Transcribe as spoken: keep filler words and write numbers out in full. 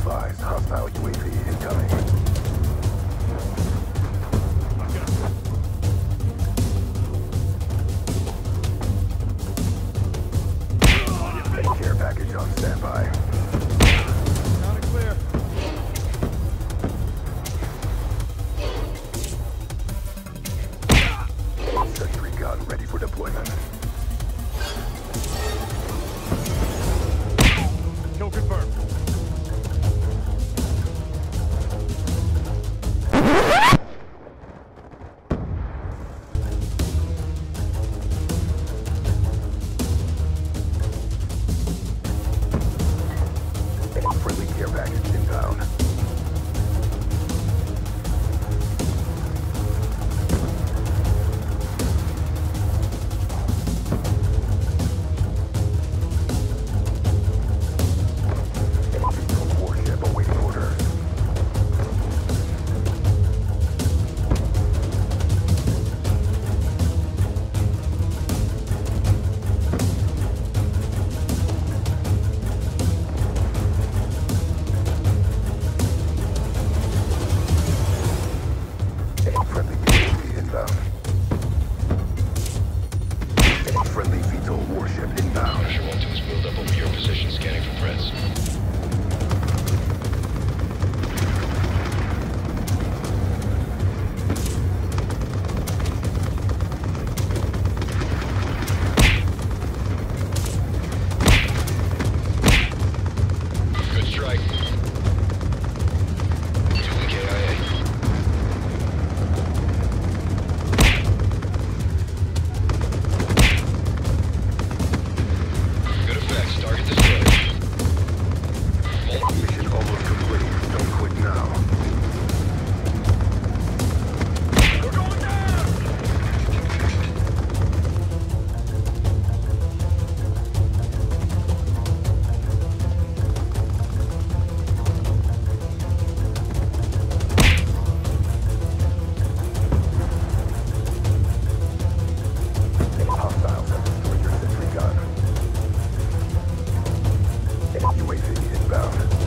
advised, hostile U A V incoming. Care package on standby. Got it clear. Sentry gun ready for deployment. Kill confirmed. Friendly care package inbound. Warship awaiting orders. Friendly U A V inbound. Friendly V TOL warship inbound. Pressure one two is moved up over your position, scanning for threats. Good strike. Two K I A. Good effects. Target destroyed. Mission almost complete. Don't quit now. We're going down! Hostiles have destroyed your sentry gun. U A V inbound.